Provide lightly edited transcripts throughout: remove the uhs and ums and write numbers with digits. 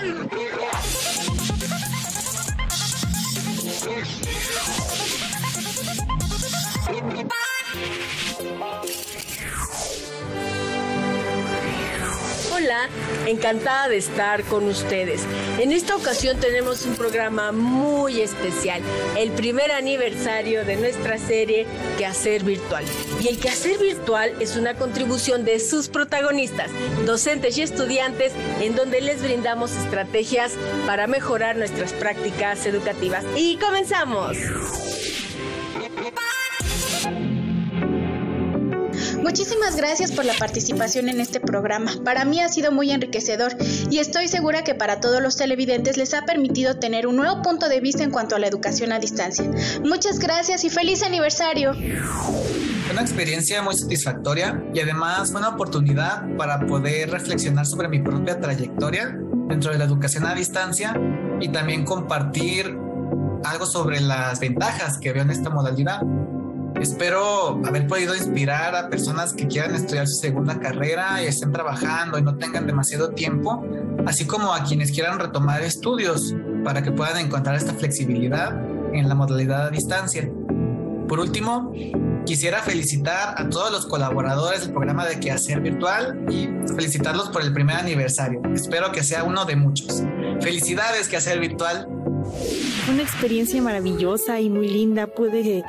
Hola, encantada de estar con ustedes. En esta ocasión tenemos un programa muy especial, el primer aniversario de nuestra serie Quehacer Virtual. Y el Quehacer Virtual es una contribución de sus protagonistas, docentes y estudiantes, en donde les brindamos estrategias para mejorar nuestras prácticas educativas. ¡Y comenzamos! Muchísimas gracias por la participación en este programa. Para mí ha sido muy enriquecedor y estoy segura que para todos los televidentes les ha permitido tener un nuevo punto de vista en cuanto a la educación a distancia. Muchas gracias y feliz aniversario. Fue una experiencia muy satisfactoria y además fue una oportunidad para poder reflexionar sobre mi propia trayectoria dentro de la educación a distancia y también compartir algo sobre las ventajas que veo en esta modalidad. Espero haber podido inspirar a personas que quieran estudiar su segunda carrera y estén trabajando y no tengan demasiado tiempo, así como a quienes quieran retomar estudios para que puedan encontrar esta flexibilidad en la modalidad a distancia. Por último, quisiera felicitar a todos los colaboradores del programa de Quehacer Virtual y felicitarlos por el primer aniversario. Espero que sea uno de muchos. ¡Felicidades, Quehacer Virtual! Una experiencia maravillosa y muy linda. Pude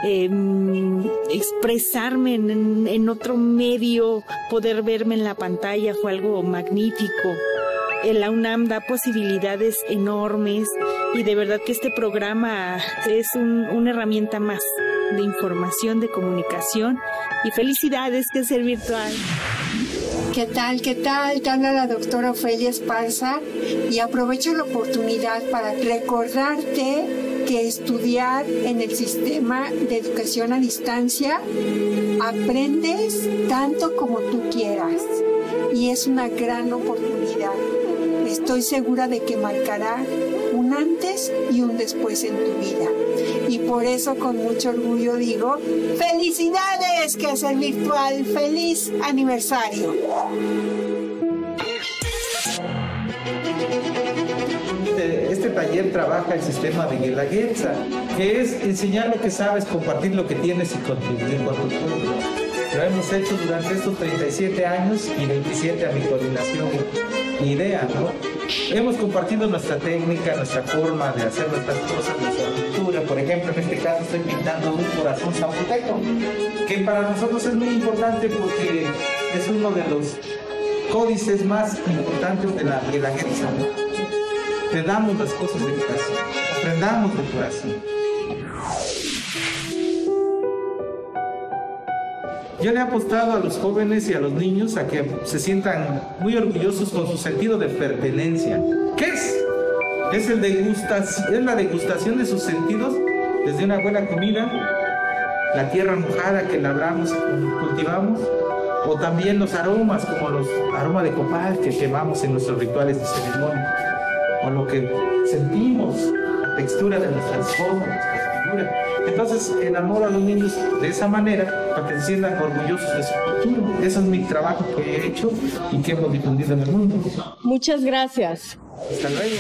expresarme en otro medio, poder verme en la pantalla fue algo magnífico. La UNAM da posibilidades enormes y de verdad que este programa es una herramienta más de información, de comunicación, y felicidades, Quehacer Virtual. ¿Qué tal? ¿Qué tal? Te habla la doctora Ofelia Esparza y aprovecho la oportunidad para recordarte que estudiar en el sistema de educación a distancia aprendes tanto como tú quieras y es una gran oportunidad. Estoy segura de que marcará un antes y un después en tu vida. Y por eso con mucho orgullo digo, ¡felicidades, Quehacer Virtual! ¡Feliz aniversario! Este taller trabaja el sistema de Guelaguetza, que es enseñar lo que sabes, compartir lo que tienes y contribuir con tu público. Lo hemos hecho durante estos 37 años y 27 a mi coordinación IDEA, ¿no? Hemos compartido nuestra técnica, nuestra forma de hacer nuestras cosas, nuestra cultura. Por ejemplo, en este caso estoy pintando un corazón zapoteco, que para nosotros es muy importante porque es uno de los códices más importantes de la Guelaguetza, ¿no? Te damos las cosas de corazón, aprendamos de corazón. Yo le he apostado a los jóvenes y a los niños a que se sientan muy orgullosos con su sentido de pertenencia. ¿Qué es? Es la degustación de sus sentidos desde una buena comida, la tierra mojada que labramos y cultivamos, o también los aromas como los aromas de copal que quemamos en nuestros rituales de ceremonia, o lo que sentimos, la textura de nuestras formas, nuestras figuras. Entonces enamoro a los niños de esa manera para que se sientan orgullosos de su cultura. Ese es mi trabajo que he hecho y que hemos difundido en el mundo. Muchas gracias. Hasta luego.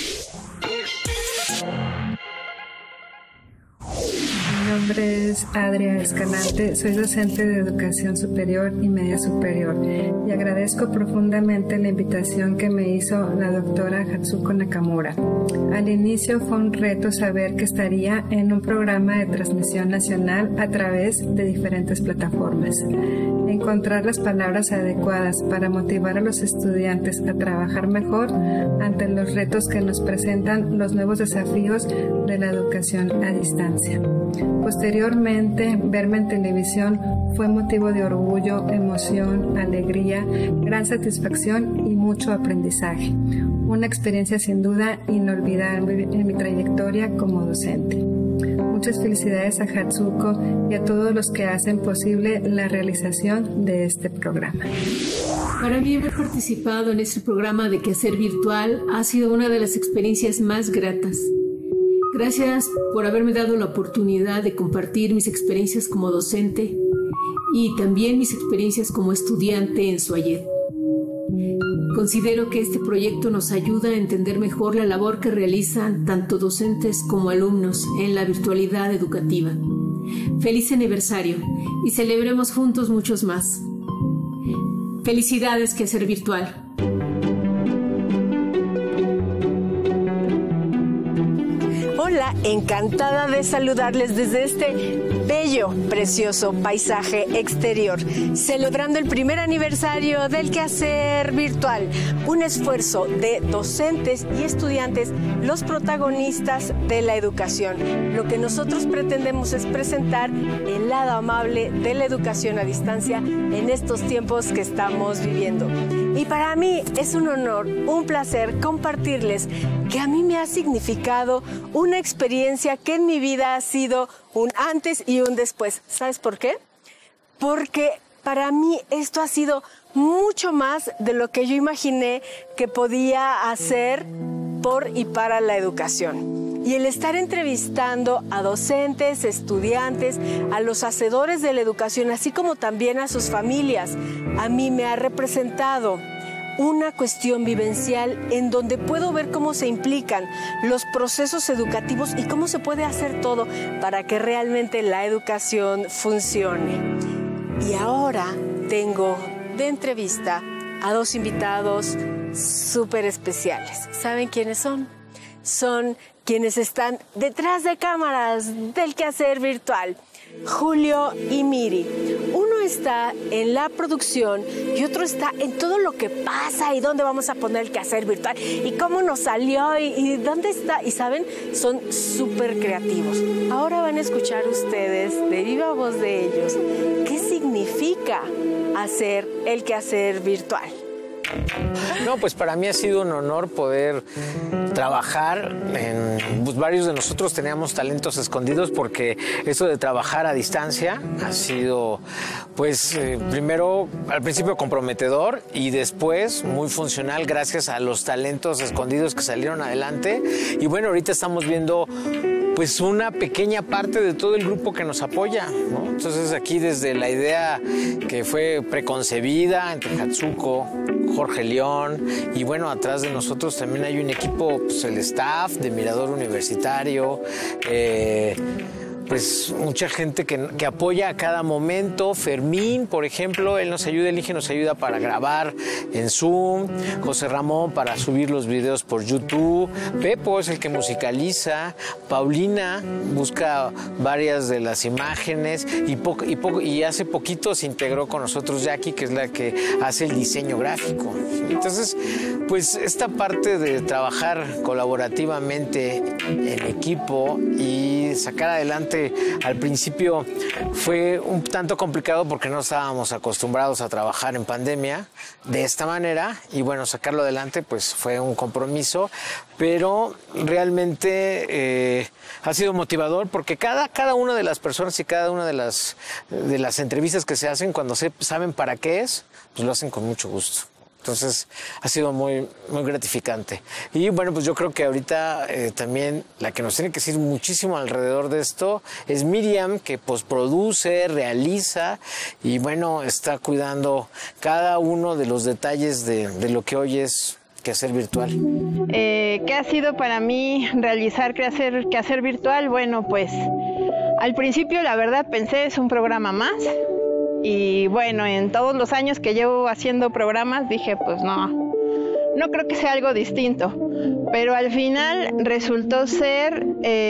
Mi nombre es Adria Escalante, soy docente de Educación Superior y Media Superior y agradezco profundamente la invitación que me hizo la doctora Hatsuko Nakamura. Al inicio fue un reto saber que estaría en un programa de transmisión nacional a través de diferentes plataformas. Encontrar las palabras adecuadas para motivar a los estudiantes a trabajar mejor ante los retos que nos presentan los nuevos desafíos de la educación a distancia. Posteriormente, verme en televisión fue motivo de orgullo, emoción, alegría, gran satisfacción y mucho aprendizaje. Una experiencia sin duda inolvidable en mi trayectoria como docente. Muchas felicidades a Hatsuko y a todos los que hacen posible la realización de este programa. Para mí haber participado en este programa de Quehacer Virtual ha sido una de las experiencias más gratas. Gracias por haberme dado la oportunidad de compartir mis experiencias como docente y también mis experiencias como estudiante en Suayet. Considero que este proyecto nos ayuda a entender mejor la labor que realizan tanto docentes como alumnos en la virtualidad educativa. Feliz aniversario y celebremos juntos muchos más. Felicidades, Quehacer Virtual. Hola, encantada de saludarles desde este bello, precioso paisaje exterior, celebrando el primer aniversario del Quehacer Virtual, un esfuerzo de docentes y estudiantes, los protagonistas de la educación. Lo que nosotros pretendemos es presentar el lado amable de la educación a distancia en estos tiempos que estamos viviendo. Y para mí es un honor, un placer compartirles que a mí me ha significado una experiencia que en mi vida ha sido un antes y un después. ¿Sabes por qué? Porque para mí esto ha sido mucho más de lo que yo imaginé que podía hacer por y para la educación. Y el estar entrevistando a docentes, estudiantes, a los hacedores de la educación, así como también a sus familias, a mí me ha representado una cuestión vivencial en donde puedo ver cómo se implican los procesos educativos y cómo se puede hacer todo para que realmente la educación funcione. Y ahora tengo de entrevista a dos invitados súper especiales. ¿Saben quiénes son? Son quienes están detrás de cámaras del Quehacer Virtual, Julio y Miri. Uno está en la producción y otro está en todo lo que pasa y dónde vamos a poner el Quehacer Virtual y cómo nos salió y dónde está. Y saben, son súper creativos. Ahora van a escuchar ustedes de viva voz de ellos qué significa hacer el Quehacer Virtual. No, pues para mí ha sido un honor poder trabajar pues varios de nosotros teníamos talentos escondidos porque eso de trabajar a distancia ha sido, pues, primero, al principio comprometedor y después muy funcional gracias a los talentos escondidos que salieron adelante. Y bueno, ahorita estamos viendo pues una pequeña parte de todo el grupo que nos apoya, ¿no? Entonces aquí desde la idea que fue preconcebida entre Hatsuko, Jorge León y bueno, atrás de nosotros también hay un equipo, pues el staff de Mirador Universitario, pues mucha gente que apoya a cada momento. Fermín, por ejemplo, él nos ayuda, el Inge nos ayuda para grabar en Zoom, José Ramón para subir los videos por YouTube, Pepo es el que musicaliza, Paulina busca varias de las imágenes y hace poquito se integró con nosotros Jackie, que es la que hace el diseño gráfico. Entonces, pues esta parte de trabajar colaborativamente en equipo y sacar adelante, al principio fue un tanto complicado porque no estábamos acostumbrados a trabajar en pandemia de esta manera y bueno, sacarlo adelante pues fue un compromiso, pero realmente ha sido motivador porque cada una de las personas y cada una de las entrevistas que se hacen, cuando saben para qué es, pues lo hacen con mucho gusto. Entonces ha sido muy, muy gratificante. Y bueno, pues yo creo que ahorita también la que nos tiene que decir muchísimo alrededor de esto es Miriam, que postproduce, realiza y bueno, está cuidando cada uno de los detalles de lo que hoy es Quehacer Virtual. ¿Qué ha sido para mí realizar Quehacer Virtual? Bueno, pues al principio la verdad pensé es un programa más. Y bueno, en todos los años que llevo haciendo programas dije, pues no creo que sea algo distinto. Pero al final resultó ser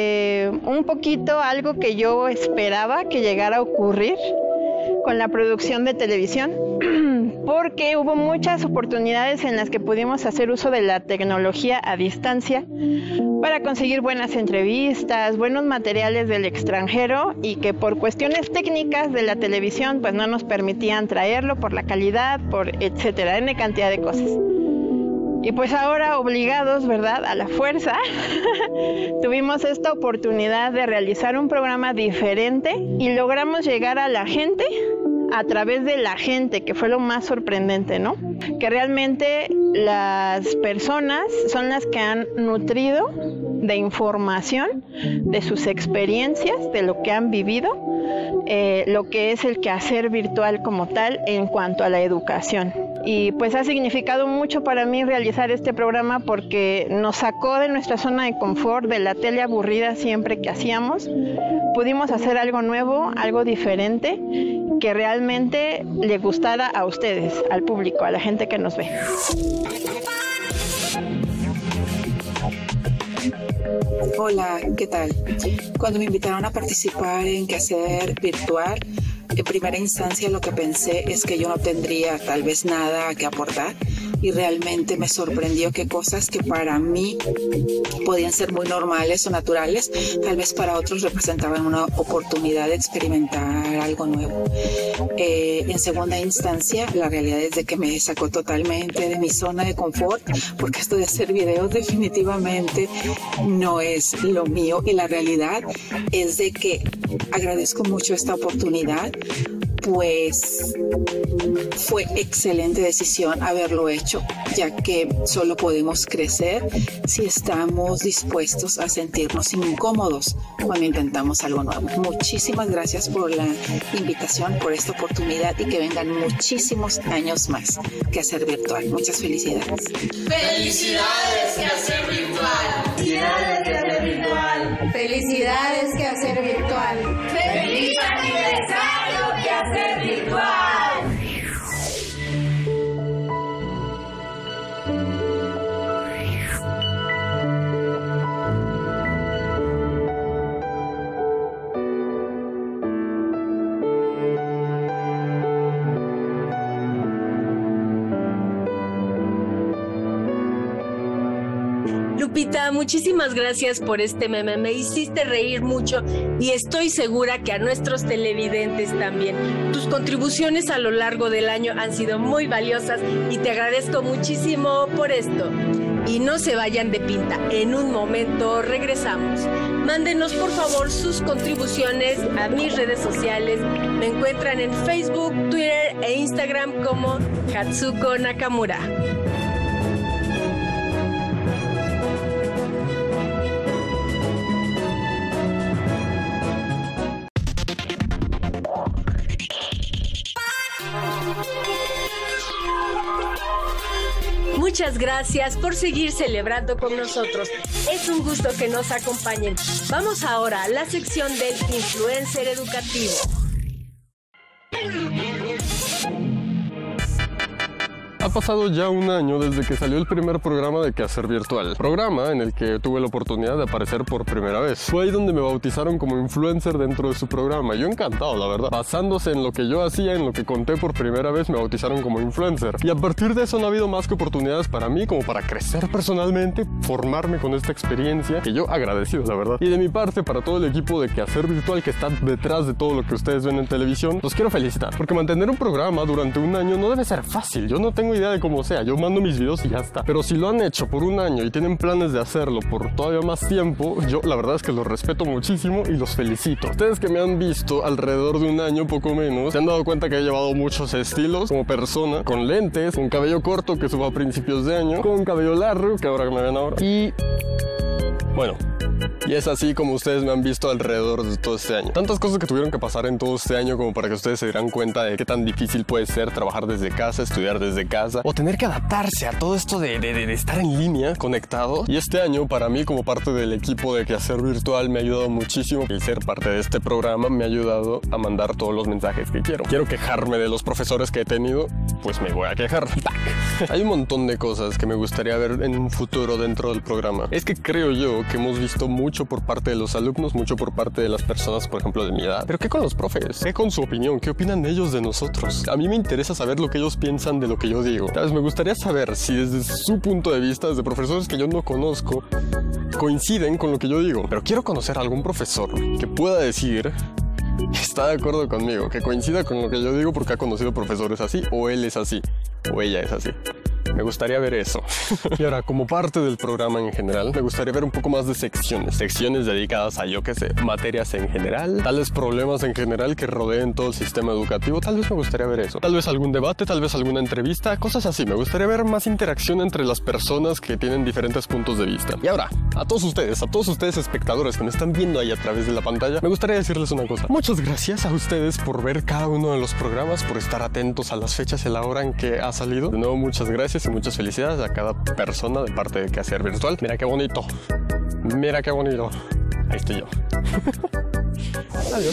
un poquito algo que yo esperaba que llegara a ocurrir con la producción de televisión, porque hubo muchas oportunidades en las que pudimos hacer uso de la tecnología a distancia para conseguir buenas entrevistas, buenos materiales del extranjero y que por cuestiones técnicas de la televisión pues no nos permitían traerlo por la calidad, por etcétera, N cantidad de cosas. Y pues ahora obligados, ¿verdad?, a la fuerza, tuvimos esta oportunidad de realizar un programa diferente y logramos llegar a la gente a través de la gente, que fue lo más sorprendente, ¿no? Que realmente las personas son las que han nutrido de información, de sus experiencias, de lo que han vivido, lo que es el quehacer virtual como tal en cuanto a la educación. y pues ha significado mucho para mí realizar este programa porque nos sacó de nuestra zona de confort, de la tele aburrida siempre que hacíamos. Pudimos hacer algo nuevo, algo diferente, que realmente le gustara a ustedes, al público, a la gente que nos ve. Hola, ¿qué tal? Cuando me invitaron a participar en Quehacer Virtual, en primera instancia lo que pensé es que yo no tendría tal vez nada que aportar, y realmente me sorprendió que cosas que para mí podían ser muy normales o naturales, tal vez para otros representaban una oportunidad de experimentar algo nuevo. En segunda instancia, la realidad es de que me sacó totalmente de mi zona de confort, porque esto de hacer videos definitivamente no es lo mío, y la realidad es de que agradezco mucho esta oportunidad, pues fue excelente decisión haberlo hecho, ya que solo podemos crecer si estamos dispuestos a sentirnos incómodos cuando intentamos algo nuevo. Muchísimas gracias por la invitación, por esta oportunidad, y que vengan muchísimos años más. Quehacer Virtual. Muchas felicidades. ¡Felicidades, Quehacer Virtual! ¡Felicidades, Quehacer Virtual! ¡Felicidades, Quehacer Virtual! ¡Feliz aniversario, Quehacer Virtual! Lupita, muchísimas gracias por este meme, me hiciste reír mucho y estoy segura que a nuestros televidentes también. Tus contribuciones a lo largo del año han sido muy valiosas y te agradezco muchísimo por esto. Y no se vayan de pinta, en un momento regresamos. Mándenos por favor sus contribuciones a mis redes sociales. Me encuentran en Facebook, Twitter e Instagram como Hatsuko Nakamura. Muchas gracias por seguir celebrando con nosotros. Es un gusto que nos acompañen. Vamos ahora a la sección del influencer educativo. Ha pasado ya un año desde que salió el primer programa de Quehacer Virtual, programa en el que tuve la oportunidad de aparecer por primera vez. Fue ahí donde me bautizaron como influencer dentro de su programa. Yo encantado, la verdad. Basándose en lo que yo hacía, en lo que conté por primera vez, me bautizaron como influencer. Y a partir de eso no ha habido más que oportunidades para mí como para crecer personalmente, formarme con esta experiencia, que yo agradecido, la verdad. Y de mi parte, para todo el equipo de Quehacer Virtual que está detrás de todo lo que ustedes ven en televisión, los quiero felicitar, porque mantener un programa durante un año no debe ser fácil. Yo no tengo idea de cómo sea, yo mando mis videos y ya está. Pero si lo han hecho por un año y tienen planes de hacerlo por todavía más tiempo, yo la verdad es que los respeto muchísimo y los felicito. Ustedes que me han visto alrededor de un año, poco menos, se han dado cuenta que he llevado muchos estilos como persona, con lentes, con cabello corto que subo a principios de año, con cabello largo que ahora me ven ahora, y bueno, y es así como ustedes me han visto alrededor de todo este año. Tantas cosas que tuvieron que pasar en todo este año como para que ustedes se dieran cuenta de qué tan difícil puede ser trabajar desde casa, estudiar desde casa, o tener que adaptarse a todo esto de estar en línea, conectado. Y este año, para mí, como parte del equipo de Quehacer Virtual, me ha ayudado muchísimo. El ser parte de este programa me ha ayudado a mandar todos los mensajes que quiero. Quiero quejarme de los profesores que he tenido, pues me voy a quejar. Hay un montón de cosas que me gustaría ver en un futuro dentro del programa. Es que creo yo que hemos visto mucho por parte de los alumnos, mucho por parte de las personas, por ejemplo, de mi edad. Pero ¿qué con los profes? ¿Qué con su opinión? ¿Qué opinan ellos de nosotros? A mí me interesa saber lo que ellos piensan de lo que yo digo. ¿Sabes? Me gustaría saber si desde su punto de vista, desde profesores que yo no conozco, coinciden con lo que yo digo. Pero quiero conocer a algún profesor que pueda decir que está de acuerdo conmigo, que coincida con lo que yo digo porque ha conocido profesores así, o él es así, o ella es así. Me gustaría ver eso. Y ahora, como parte del programa en general, me gustaría ver un poco más de secciones. Secciones dedicadas a, yo qué sé, materias en general, tal vez problemas en general que rodeen todo el sistema educativo. Tal vez me gustaría ver eso. Tal vez algún debate, tal vez alguna entrevista, cosas así. Me gustaría ver más interacción entre las personas que tienen diferentes puntos de vista. Y ahora, a todos ustedes espectadores que me están viendo ahí a través de la pantalla, me gustaría decirles una cosa. Muchas gracias a ustedes por ver cada uno de los programas, por estar atentos a las fechas y la hora en que ha salido. De nuevo, muchas gracias y muchas felicidades a cada persona de parte de Quehacer Virtual. Mira qué bonito. Mira qué bonito. Ahí estoy yo. Adiós.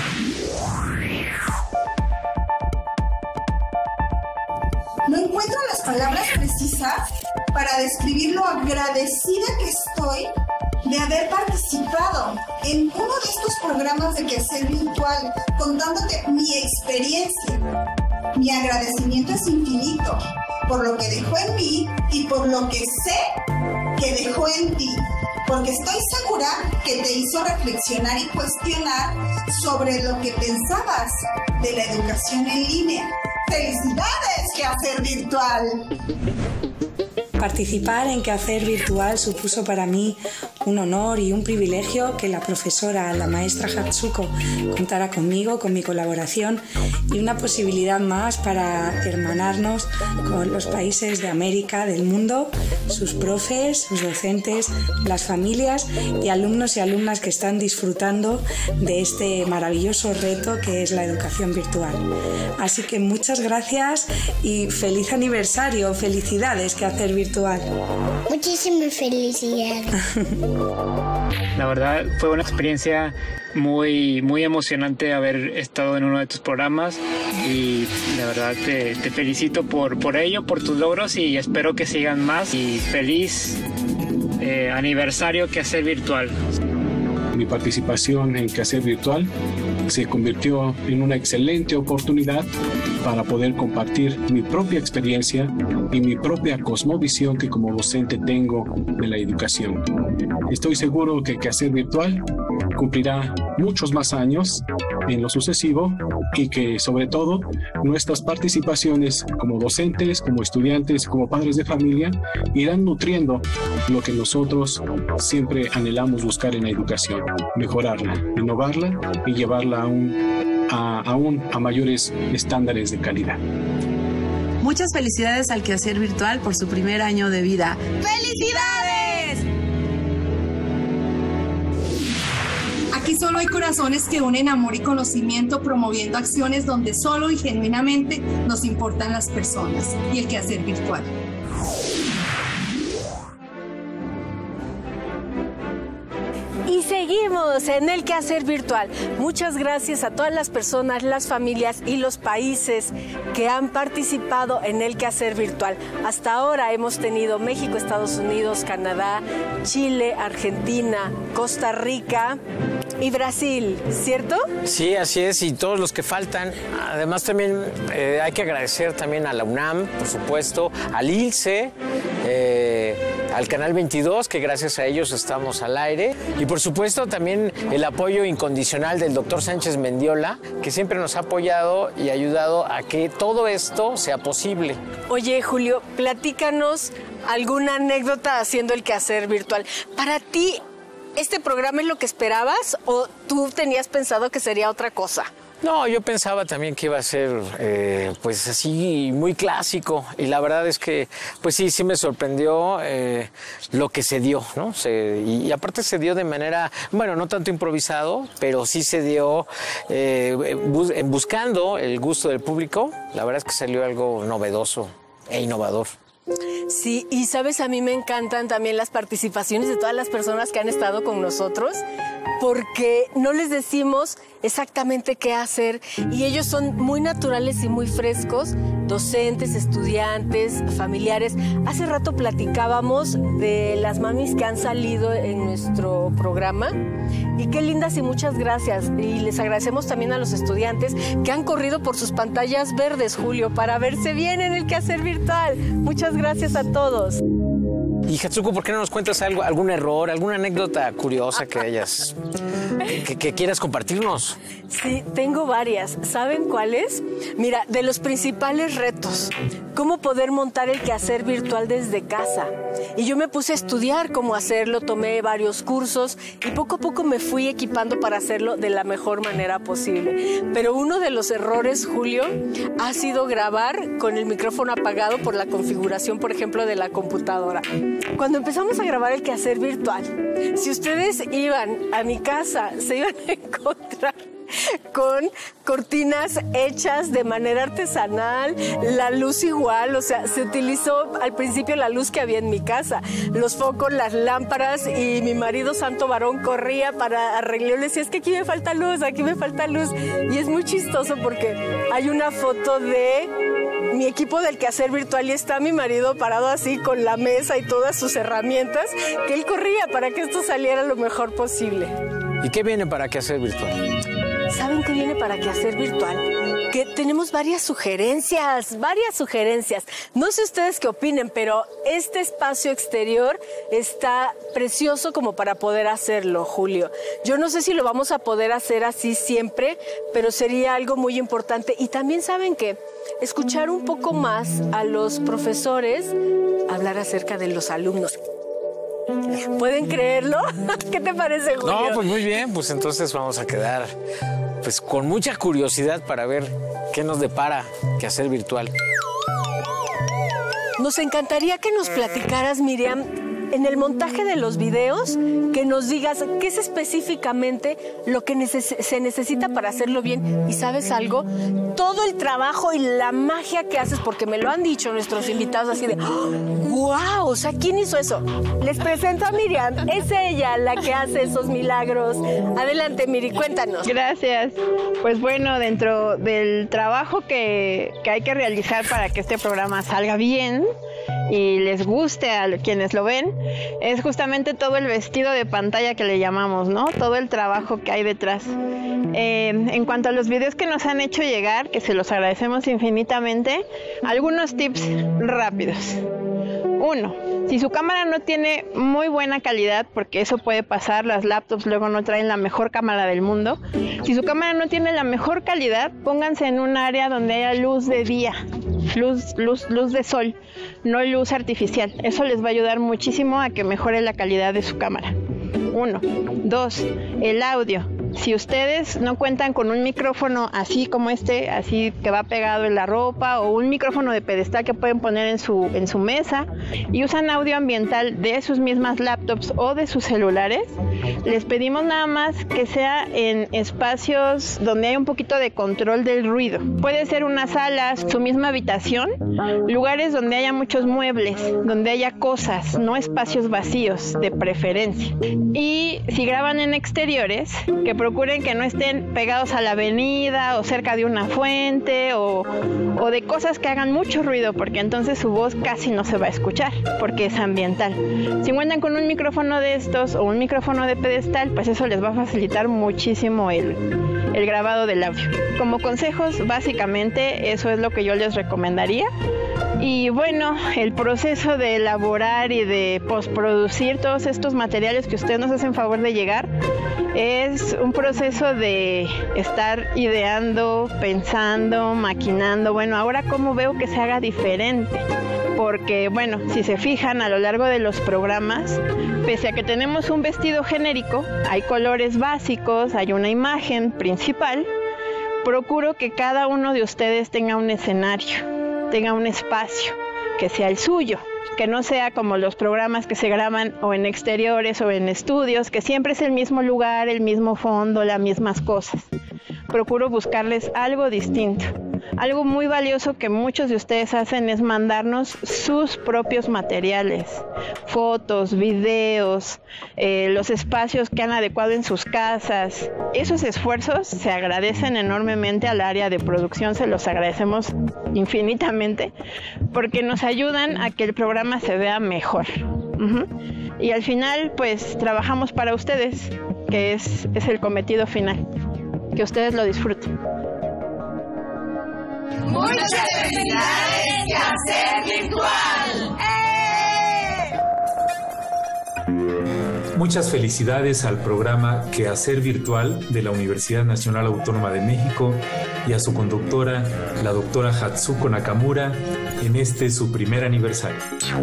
No encuentro las palabras precisas para describir lo agradecida que estoy de haber participado en uno de estos programas de Quehacer Virtual, contándote mi experiencia. Mi agradecimiento es infinito por lo que dejó en mí y por lo que sé que dejó en ti, porque estoy segura que te hizo reflexionar y cuestionar sobre lo que pensabas de la educación en línea. ¡Felicidades, Quehacer Virtual! Participar en Quehacer Virtual supuso para mí un honor y un privilegio que la profesora, la maestra Hatsuko, contara conmigo, con mi colaboración y una posibilidad más para hermanarnos con los países de América, del mundo, sus profes, sus docentes, las familias y alumnos y alumnas que están disfrutando de este maravilloso reto que es la educación virtual. Así que muchas gracias y feliz aniversario, felicidades Quehacer Virtual. Muchísimas felicidades. La verdad fue una experiencia muy emocionante haber estado en uno de tus programas y la verdad te felicito por ello, por tus logros y espero que sigan más y feliz aniversario Quehacer Virtual. Mi participación en Quehacer Virtual se convirtió en una excelente oportunidad para poder compartir mi propia experiencia y mi propia cosmovisión que como docente tengo de la educación. Estoy seguro que Quehacer Virtual cumplirá muchos más años en lo sucesivo y que sobre todo nuestras participaciones como docentes, como estudiantes, como padres de familia irán nutriendo lo que nosotros siempre anhelamos buscar en la educación, mejorarla, innovarla y llevarla a mayores estándares de calidad. Muchas felicidades al Quehacer Virtual por su primer año de vida. ¡Felicidades! Aquí solo hay corazones que unen amor y conocimiento, promoviendo acciones donde solo y genuinamente nos importan las personas y el Quehacer Virtual. Y seguimos en el Quehacer Virtual. Muchas gracias a todas las personas, las familias y los países que han participado en el Quehacer Virtual. Hasta ahora hemos tenido México, Estados Unidos, Canadá, Chile, Argentina, Costa Rica y Brasil, ¿cierto? Sí, así es, y todos los que faltan. Además también hay que agradecer también a la UNAM, por supuesto, al ILCE, al Canal 22, que gracias a ellos estamos al aire, y por supuesto también el apoyo incondicional del doctor Sánchez Mendiola, que siempre nos ha apoyado y ayudado a que todo esto sea posible. Oye, Julio, platícanos alguna anécdota haciendo el Quehacer Virtual. Para ti, ¿este programa es lo que esperabas o tú tenías pensado que sería otra cosa? No, yo pensaba también que iba a ser, pues así, muy clásico. Y la verdad es que, pues sí me sorprendió lo que se dio, ¿no? Y aparte se dio de manera, bueno, no tanto improvisado, pero sí se dio buscando el gusto del público. La verdad es que salió algo novedoso e innovador. Sí, y sabes, a mí me encantan también las participaciones de todas las personas que han estado con nosotros, porque no les decimos exactamente qué hacer y ellos son muy naturales y muy frescos, docentes, estudiantes, familiares. Hace rato platicábamos de las mamis que han salido en nuestro programa y qué lindas y muchas gracias. Y les agradecemos también a los estudiantes que han corrido por sus pantallas verdes, Julio, para verse bien en el Quehacer Virtual. Muchas gracias a todos. Y Hatsuko, ¿por qué no nos cuentas algún error, alguna anécdota curiosa que hayas que quieras compartirnos. Sí, tengo varias. ¿Saben cuáles? Mira, de los principales retos, cómo poder montar el quehacer virtual desde casa. Y yo me puse a estudiar cómo hacerlo, tomé varios cursos y poco a poco me fui equipando para hacerlo de la mejor manera posible. Pero uno de los errores, Julio, ha sido grabar con el micrófono apagado por la configuración, por ejemplo, de la computadora. Cuando empezamos a grabar el quehacer virtual, si ustedes iban a mi casa, se iban a encontrar con cortinas hechas de manera artesanal, la luz igual, o sea, se utilizó al principio la luz que había en mi casa, los focos, las lámparas, y mi marido santo varón corría para arreglar, le decía, es que aquí me falta luz, aquí me falta luz, y es muy chistoso porque hay una foto de mi equipo del quehacer virtual y está mi marido parado así con la mesa y todas sus herramientas, que él corría para que esto saliera lo mejor posible. ¿Y qué viene para quehacer virtual? ¿Saben qué viene para quehacer virtual? Que tenemos varias sugerencias. No sé ustedes qué opinen, pero este espacio exterior está precioso como para poder hacerlo, Julio. Yo no sé si lo vamos a poder hacer así siempre, pero sería algo muy importante. Y también saben que escuchar un poco más a los profesores hablar acerca de los alumnos. ¿Pueden creerlo? ¿Qué te parece, Julio? No, pues muy bien, pues entonces vamos a quedar pues con mucha curiosidad para ver qué nos depara quehacer virtual. Nos encantaría que nos platicaras, Miriam, en el montaje de los videos, que nos digas qué es específicamente lo que se necesita para hacerlo bien. ¿Y sabes algo? Todo el trabajo y la magia que haces, porque me lo han dicho nuestros invitados así de ¡wow! O sea, ¿quién hizo eso? Les presento a Miriam. Es ella la que hace esos milagros. Adelante, Miri, cuéntanos. Gracias. Pues bueno, dentro del trabajo que hay que realizar para que este programa salga bien y les guste a quienes lo ven, es justamente todo el vestido de pantalla que le llamamos, ¿no? Todo el trabajo que hay detrás. En cuanto a los videos que nos han hecho llegar, que se los agradecemos infinitamente, algunos tips rápidos. 1. Si su cámara no tiene muy buena calidad, porque eso puede pasar, las laptops luego no traen la mejor cámara del mundo. Si su cámara no tiene la mejor calidad, pónganse en un área donde haya luz de día, luz de sol, no luz artificial. Eso les va a ayudar muchísimo a que mejore la calidad de su cámara. 1. 2. El audio. Si ustedes no cuentan con un micrófono así como este, así que va pegado en la ropa, o un micrófono de pedestal que pueden poner en su mesa, y usan audio ambiental de sus mismas laptops o de sus celulares, les pedimos nada más que sea en espacios donde hay un poquito de control del ruido. Puede ser una sala, su misma habitación, lugares donde haya muchos muebles, donde haya cosas, no espacios vacíos de preferencia. Y si graban en exteriores, que procuren que no estén pegados a la avenida o cerca de una fuente o de cosas que hagan mucho ruido, porque entonces su voz casi no se va a escuchar porque es ambiental. Si cuentan con un micrófono de estos o un micrófono de pedestal, pues eso les va a facilitar muchísimo el grabado del audio. Como consejos, básicamente eso es lo que yo les recomendaría. Y bueno, el proceso de elaborar y de postproducir todos estos materiales que ustedes nos hacen favor de llegar es un proceso de estar ideando, pensando, maquinando. Bueno, ahora cómo veo que se haga diferente. Porque bueno, si se fijan a lo largo de los programas, pese a que tenemos un vestido genérico, hay colores básicos, hay una imagen principal, procuro que cada uno de ustedes tenga un escenario, tenga un espacio, que sea el suyo, que no sea como los programas que se graban o en exteriores o en estudios, que siempre es el mismo lugar, el mismo fondo, las mismas cosas. Procuro buscarles algo distinto. Algo muy valioso que muchos de ustedes hacen es mandarnos sus propios materiales, fotos, videos, los espacios que han adecuado en sus casas. Esos esfuerzos se agradecen enormemente al área de producción, se los agradecemos infinitamente, porque nos ayudan a que el programa se vea mejor. Y al final, pues, trabajamos para ustedes, que es el cometido final, que ustedes lo disfruten. Muchas felicidades, Quehacer Virtual. Muchas felicidades al programa Quehacer Virtual de la Universidad Nacional Autónoma de México y a su conductora, la doctora Hatsuko Nakamura, en su primer aniversario.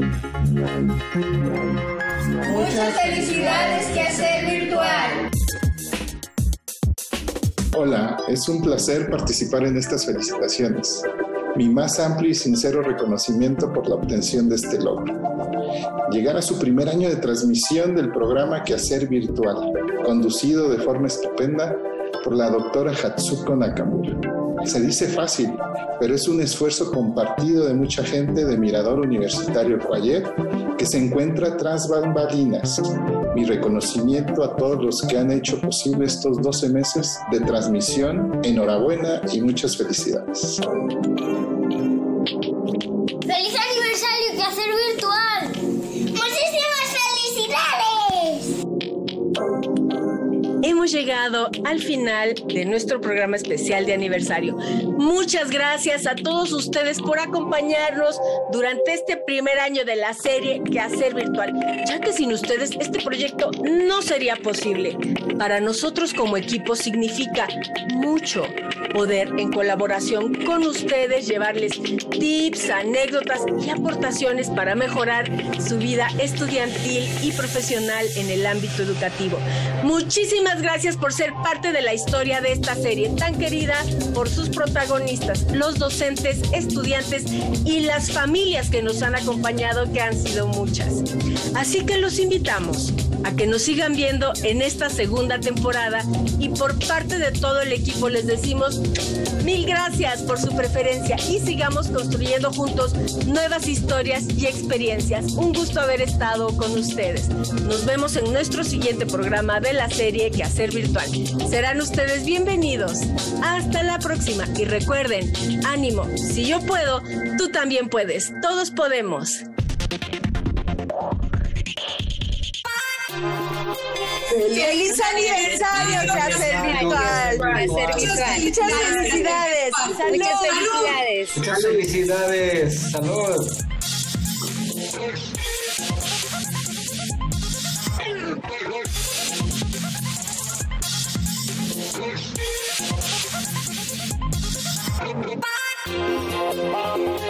Muchas felicidades, Quehacer Virtual. Hola, es un placer participar en estas felicitaciones. Mi más amplio y sincero reconocimiento por la obtención de este logro. Llegar a su primer año de transmisión del programa Quehacer Virtual, conducido de forma estupenda por la doctora Hatsuko Nakamura. Se dice fácil, pero es un esfuerzo compartido de mucha gente de Mirador Universitario Cuallet que se encuentra tras bambalinas. Mi reconocimiento a todos los que han hecho posible estos 12 meses de transmisión. Enhorabuena y muchas felicidades. ¡Feliz aniversario, Quehacer Virtual! ¡Muchísimas felicidades! Hemos llegado al final de nuestro programa especial de aniversario. Muchas gracias a todos ustedes por acompañarnos durante este primer año de la serie Quehacer Virtual, ya que sin ustedes este proyecto no sería posible. Para nosotros como equipo significa mucho poder en colaboración con ustedes llevarles tips, anécdotas y aportaciones para mejorar su vida estudiantil y profesional en el ámbito educativo. Muchísimas gracias por ser parte de la historia de esta serie tan querida por sus protagonistas, los docentes, estudiantes y las familias que nos han acompañado, que han sido muchas. Así que los invitamos a que nos sigan viendo en esta segunda temporada y por parte de todo el equipo les decimos mil gracias por su preferencia y sigamos construyendo juntos nuevas historias y experiencias. Un gusto haber estado con ustedes. Nos vemos en nuestro siguiente programa de la serie Quehacer Virtual. Serán ustedes bienvenidos. Hasta la próxima y recuerden, ánimo, si yo puedo, tú también puedes. Todos podemos. ¡Feliz aniversario, Quehacer Virtual! Muchas felicidades. Muchas felicidades. Muchas felicidades. Salud. Bye.